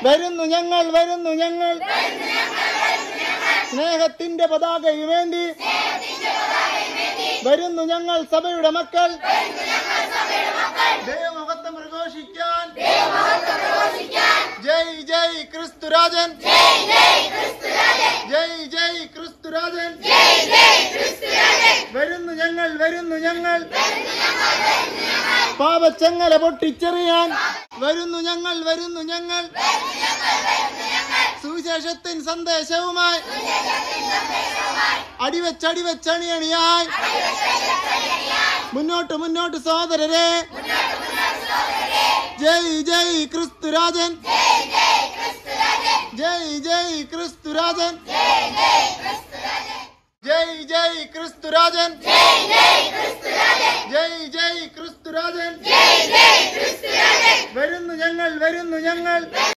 വരുന്നു ഞങ്ങൾ സ്നേഹത്തിന്റെ പതാകയുമേന്തി വരുന്നു ഞങ്ങൾ സഭയുടെ മക്കൾ ദൈവമഹത്വം പ്രഘോഷിക്കാൻ ജയ് ജയ് ക്രിസ്തുരാജൻ ജയ് ജയ് ക്രിസ്തുരാജൻ വരുന്നു ഞങ്ങൾ പാപച്ചങ്ങല പൊട്ടിച്ചെറിയാൻ വരുന്നു ഞങ്ങൾ സുവിശേഷത്തിൻ സന്ദേശവുമായി അടിവെച്ചണിയണിയായി മുന്നോട്ട് സഹോദരരെ ജയ് ജയ് ക്രിസ്തുരാജൻ ജയ് ജയ് ക്രിസ്തുരാജൻ ജയ് ജയ് ക്രിസ്തുരാജൻ ജയ് ജയ് ക്രിസ്തുരാജൻ വരുന്നു ഞങ്ങൾ